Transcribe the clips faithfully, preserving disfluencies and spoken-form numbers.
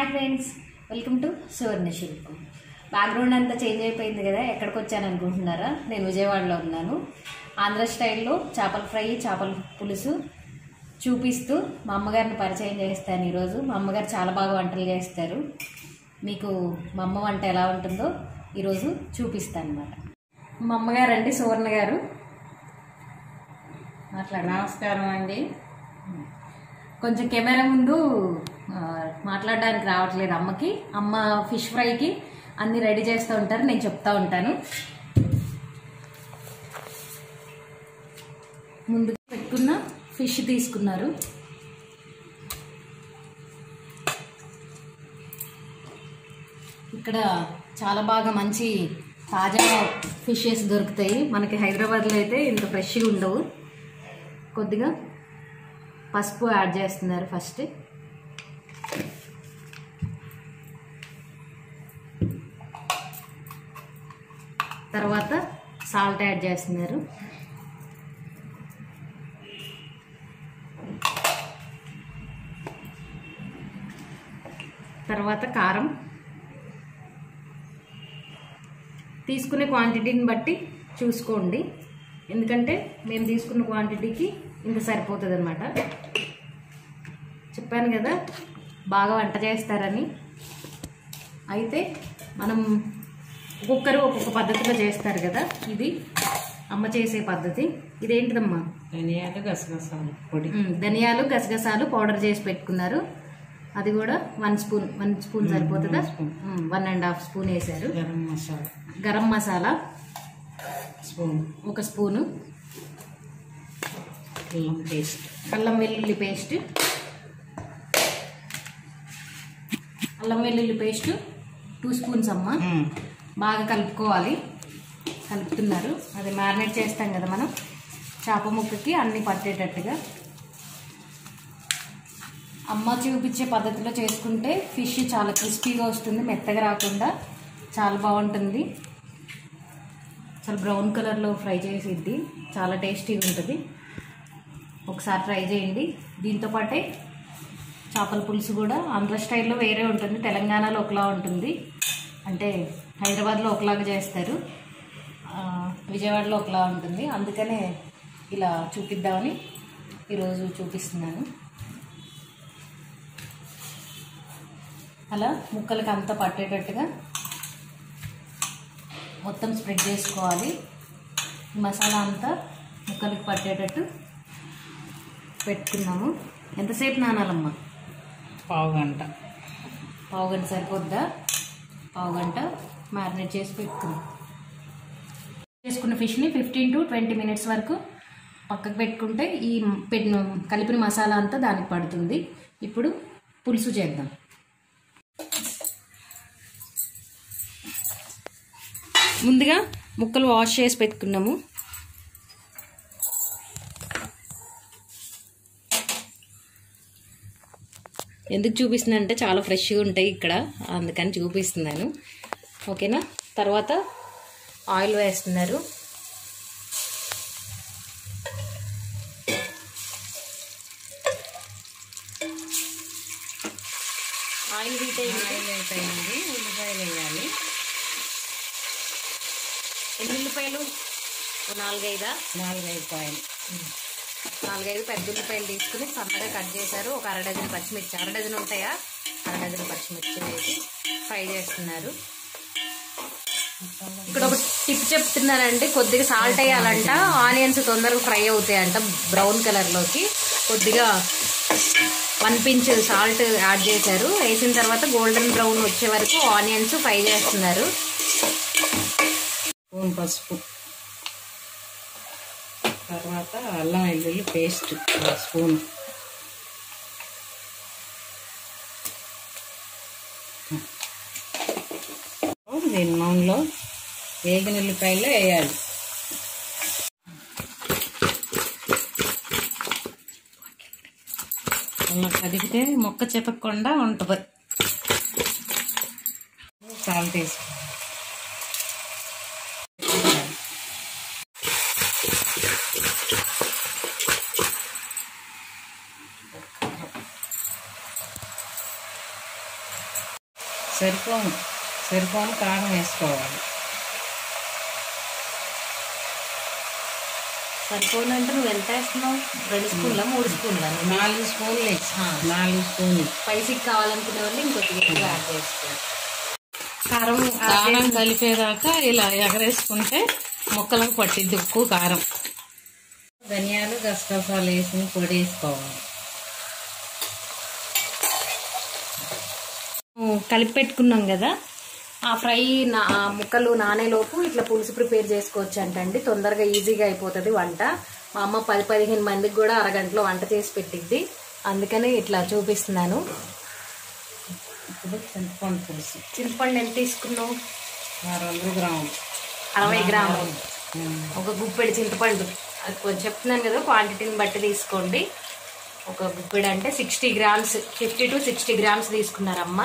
Hi friends, welcome to Suvarna Shilpam. Background అంతా change అయిపోయింది కదా, ఎక్కడికి వచ్చాను అనుకుంటున్నారా? నేను విజయవాడలో ఉన్నాను. ఆంధ్ర స్టైల్లో చేపల ఫ్రై, చేపల పులుసు చూపిస్తూ మా అమ్మగారిని పరిచయం చేస్తాను ఈరోజు. మా అమ్మగారు చాలా బాగా వంటలు చేస్తారు. మీకు మా అమ్మ వంట ఎలా ఉంటుందో ఈరోజు చూపిస్తాను అన్నమాట. మా అమ్మగారు అండి సువర్ణ గారు, మాట్లాడు. నమస్కారం అండి. కొంచెం కెమెరా ముందు మాట్లాడడానికి రావట్లేదు అమ్మకి. అమ్మ ఫిష్ ఫ్రైకి అన్ని రెడీ చేస్తూ ఉంటారు, నేను చెప్తా ఉంటాను. ముందుగా పెట్టుకున్న ఫిష్ తీసుకున్నారు. ఇక్కడ చాలా బాగా మంచి తాజా ఫిషెస్ దొరుకుతాయి. మనకి హైదరాబాద్లో అయితే ఇంత ఫ్రెష్గా ఉండవు. కొద్దిగా పసుపు యాడ్ చేస్తున్నారు ఫస్ట్. తర్వాత సాల్ట్ యాడ్ చేస్తున్నారు. తర్వాత కారం. తీసుకునే క్వాంటిటీని బట్టి చూసుకోండి, ఎందుకంటే మేము తీసుకున్న క్వాంటిటీకి ఇంత సరిపోతుంది అనమాట. చెప్పాను కదా బాగా వంట చేస్తారని. అయితే మనం ఒక్కొక్కరు ఒక్కొక్క పద్ధతిలో చేస్తారు కదా, ఇది అమ్మ చేసే పద్ధతి. ఇదేంటిదమ్మా? ధనియాలు గసగసాలు పొడి. ధనియాలు గసగసాలు పౌడర్ చేసి పెట్టుకున్నారు. అది కూడా వన్ స్పూన్ వన్ స్పూన్ సరిపోతుందా? వన్ అండ్ హాఫ్ స్పూన్ వేసారు. గరం మసాలా గరం మసాలా స్పూన్, ఒక స్పూను. అల్లం పేస్ట్, అల్లం వెల్లుల్లి పేస్ట్ అల్లం వెల్లుల్లి పేస్ట్ టూ స్పూన్స్ అమ్మ. బాగా కలుపుకోవాలి. కలుపుతున్నారు. అది మ్యారినేట్ చేస్తాం కదా మనం చేప ముక్కకి అన్ని పట్టేటట్టుగా. అమ్మ చూపించే పద్ధతిలో చేసుకుంటే ఫిష్ చాలా క్రిస్పీగా వస్తుంది, మెత్తగా రాకుండా చాలా బాగుంటుంది. చాలా బ్రౌన్ కలర్లో ఫ్రై చేసిద్ది, చాలా టేస్టీగా ఉంటుంది. ఒకసారి ట్రై చేయండి. దీంతోపాటే చేపల పులుసు కూడా ఆంధ్ర స్టైల్లో వేరే ఉంటుంది, తెలంగాణలో ఒకలా ఉంటుంది. అంటే హైదరాబాద్లో ఒకలాగా చేస్తారు, విజయవాడలో ఒకలా ఉంటుంది. అందుకనే ఇలా చూపిద్దామని ఈరోజు చూపిస్తున్నాను. అలా ముక్కలకి అంతా పట్టేటట్టుగా మొత్తం స్ప్రెడ్ చేసుకోవాలి. మసాలా అంతా ముక్కలకి పట్టేటట్టు పెట్టుకున్నాము. ఎంతసేపు నానాలమ్మా? పావు గంట. పావు గంట సరిపోద్దా? పావు గంట మ్యారినేట్ చేసి పెట్టుకున్నాం. చేసుకున్న ఫిష్ని ఫిఫ్టీన్ టు ట్వంటీ మినిట్స్ వరకు పక్కకు పెట్టుకుంటే ఈ పెట్టిన కలిపిన మసాలా అంతా దానికి పడుతుంది. ఇప్పుడు పులుసు చేద్దాం. ముందుగా ముక్కలు వాష్ చేసి పెట్టుకున్నాము. ఎందుకు చూపిస్తున్నా అంటే చాలా ఫ్రెష్గా ఉంటాయి ఇక్కడ, అందుకని చూపిస్తున్నాను. ఓకేనా? తర్వాత ఆయిల్ వేస్తున్నారు. ఆయిల్ హీట్ అయింది. ఆయిల్ అయిపోయింది. ఉల్లిపాయలు వేయాలి. ఎన్ని ఉల్లిపాయలు? నాలుగైదా? నాలుగైదు పాయలు. నాలుగైదు పెద్ద ఉల్లిపాయలు తీసుకుని సన్నగా కట్ చేశారు. ఒక అర డజన్ పచ్చిమిర్చి, అర డజన్ ఉంటాయా? అర డజన్ పచ్చిమిర్చి వేసి ఫ్రై చేస్తున్నారు. ఇక్కడ ఒక టిప్ చెప్తున్నానండి, కొద్దిగా సాల్ట్ వేయాలంట. ఆనియన్స్ తొందరగా ఫ్రై అవుతాయంట బ్రౌన్ కలర్లోకి. కొద్దిగా వన్ పించ్ సాల్ట్ యాడ్ చేశారు. వేసిన తర్వాత గోల్డెన్ బ్రౌన్ వచ్చే వరకు ఆనియన్స్ ఫ్రై చేస్తున్నారు. స్పూన్ పసుపు, తర్వాత అల్లం వెల్లుల్లి పేస్ట్ స్పూన్, దీని నూనెలో వేగిన ఉల్లిపాయలు వేయాలి. అలా కదిపితే మొక్క చెతకకుండా ఉంటుంది. సాల్ట్ వేసి సరిపోను సరిపోను కారం వేసుకోవాలి. సరిపోనంటే నువ్వు ఎంత వేస్తున్నావు? రెండు స్పూన్ల మూడు స్పూన్ల నాలుగు స్పూన్లు వేసి నాలుగు స్పూన్లు స్పైసీకి కావాలనుకునే వాళ్ళు ఇంకొద్దిగా ఎక్కువ యాడ్ చేసుకోవాలి. కారం కారం కలిపేదాకా ఇలా ఎగరేసుకుంటే ముక్కలకు పట్టిద్ది ఉప్పు కారం. ధనియాలు గసగసాలు వేసి పొడి వేసుకోవాలి. కలిపి పెట్టుకున్నాం కదా, ఆ ఫ్రై నా ముక్కలు నానేలోపు ఇట్లా పులుసు ప్రిపేర్ చేసుకోవచ్చు అంటండి. తొందరగా ఈజీగా అయిపోతుంది వంట. మా అమ్మ పది పదిహేను మందికి కూడా అరగంటలో వంట చేసి పెట్టిద్ది, అందుకని ఇట్లా చూపిస్తున్నాను. ఇప్పుడు చింతపండు పులుసు. చింతపండు ఎంత తీసుకున్నావు? ఆరు వందల గ్రాములు అరవై గ్రాములు ఒక గుప్పెడు చింతపండు. అది కొంచెం చెప్తున్నాను కదా, క్వాంటిటీని బట్టి తీసుకోండి. ఒక గుప్పెడు అంటే sixty grams fifty to sixty grams తీసుకున్నారమ్మ.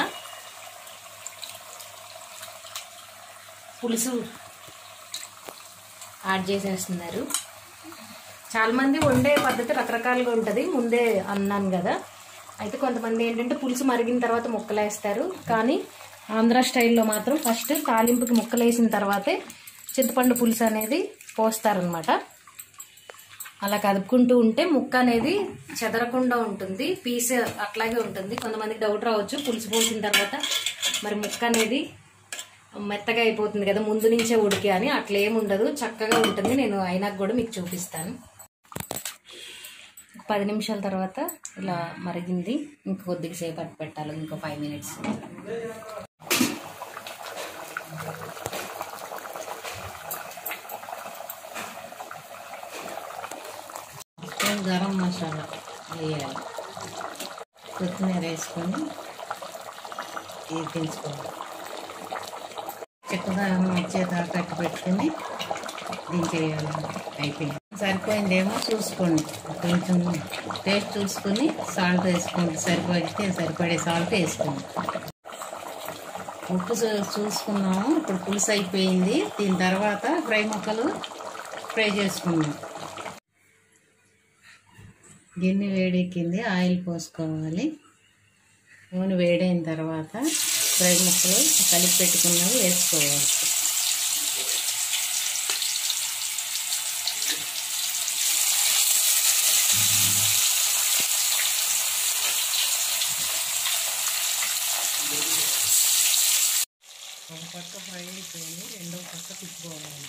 పులుసు యాడ్ చేసేస్తున్నారు. చాలామంది వండే పద్ధతి రకరకాలుగా ఉంటుంది, ముందే అన్నాను కదా. అయితే కొంతమంది ఏంటంటే పులుసు మరిగిన తర్వాత ముక్కలు వేస్తారు, కానీ ఆంధ్ర స్టైల్లో మాత్రం ఫస్ట్ తాలింపుకి ముక్కలు వేసిన తర్వాతే చింతపండు పులుసు అనేది పోస్తారనమాట. అలా కదుపుకుంటూ ఉంటే ముక్క అనేది చెదరకుండా ఉంటుంది, పీస్ అట్లాగే ఉంటుంది. కొంతమందికి డౌట్ రావచ్చు, పులుసు పోసిన తర్వాత మరి ముక్క అనేది మెత్తగా అయిపోతుంది కదా ముందు నుంచే ఉడికి అని. అట్లా ఏముండదు, చక్కగా ఉంటుంది. నేను అయినాక కూడా మీకు చూపిస్తాను. పది నిమిషాల తర్వాత ఇలా మరిగింది, ఇంక కొద్దిగా సేపు అట్టు పెట్టాలి, ఇంకో ఫైవ్ మినిట్స్. గరం మసాలా వేయాలి, కొత్తిమీర వేసుకొని వేయించుకోవాలి. చక్కగా వచ్చేదాకా కట్టి పెట్టుకుని దించేయాలి. అయిపోయింది. సరిపోయిందేమో చూసుకోండి, కొంచెం టేస్ట్ చూసుకుని సాల్ట్ వేసుకోండి. సరిపోతే సరిపడే సాల్ట్ వేసుకోండి. ఉప్పు చూసుకున్నాము. ఇప్పుడు పులుసు అయిపోయింది. దీని తర్వాత ఫ్రై ముక్కలు ఫ్రై చేసుకున్నాం. గిన్నె వేడెక్కింది, ఆయిల్ పోసుకోవాలి. నూనె వేడైన తర్వాత ఫ్రై ముక్కలు కలిపి పెట్టుకున్నవి వేసుకోవాలి. ఒక పక్క ఫ్రై అయిపోయింది, రెండో పక్క తిప్పుకోవాలి.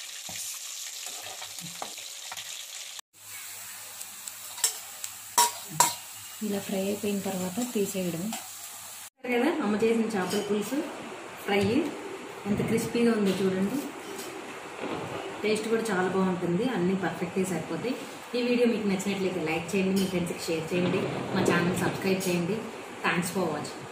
ఇలా ఫ్రై అయిపోయిన తర్వాత తీసేయడం కదా. అమ్మ చేసిన చేపల పులుసు ఫ్రై ఎంత క్రిస్పీగా ఉందో చూడండి. టేస్ట్ కూడా చాలా బాగుంటుంది, అన్నీ పర్ఫెక్ట్గా సరిపోతాయి. ఈ వీడియో మీకు నచ్చినట్లయితే లైక్ చేయండి, మీ ఫ్రెండ్స్కి షేర్ చేయండి, మా ఛానల్ సబ్స్క్రైబ్ చేయండి. Thanks for watching.